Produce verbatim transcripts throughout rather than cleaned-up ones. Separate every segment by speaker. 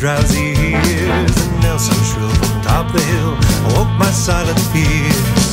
Speaker 1: drowsy ears, and Nelson shrill from top the hill awoke my silent fears.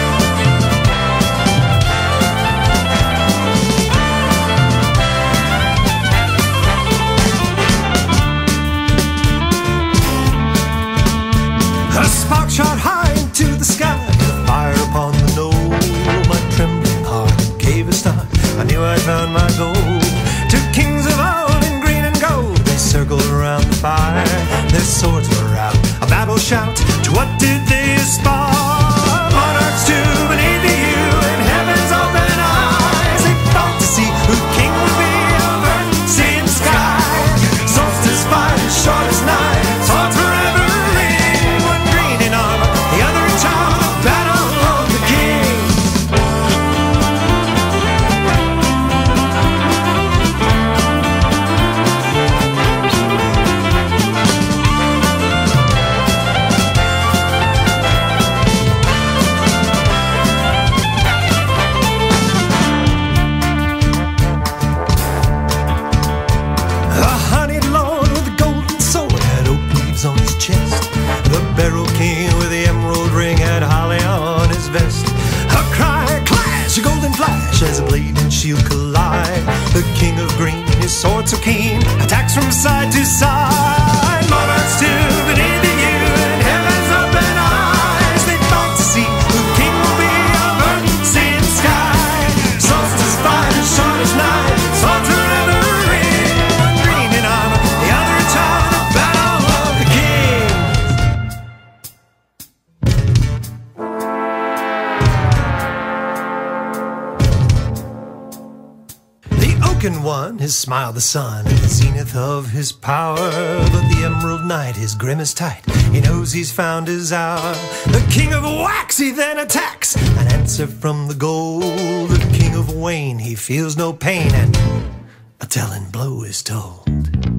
Speaker 1: A spark shot high into the sky, the fire upon the knoll. My trembling heart gave a start, I knew I'd found my goal. Two kings of old in green and gold, they circled around the fire. Their swords were out, a battle shout. To what did they aspire? Monarchs to beneath the yew in heaven's open eyes. They fought to see who king would be of earth, sea and sky. Solstice fight as short as night, swords forever ring. One green in armor, the other in charm, the battle of the king. On his chest, the beryl king with the emerald ring had holly on his vest. A cry, a clash, a golden flash as a blade and shield collide. The king of green, his sword so keen, attacks from side to side. Monarchs to beneath the yew and heaven's open eyes. They fought to see who king will be of earth, sea and sky. Solstice fight as short as night, swords forever ring. One green in armor, the other in charm, the battle. And one, his smile the sun, at the zenith of his power. But the emerald knight, his grim is tight, he knows he's found his hour. The king of wax, he then attacks, an answer from the gold. The king of wane, he feels no pain, and a telling blow is told.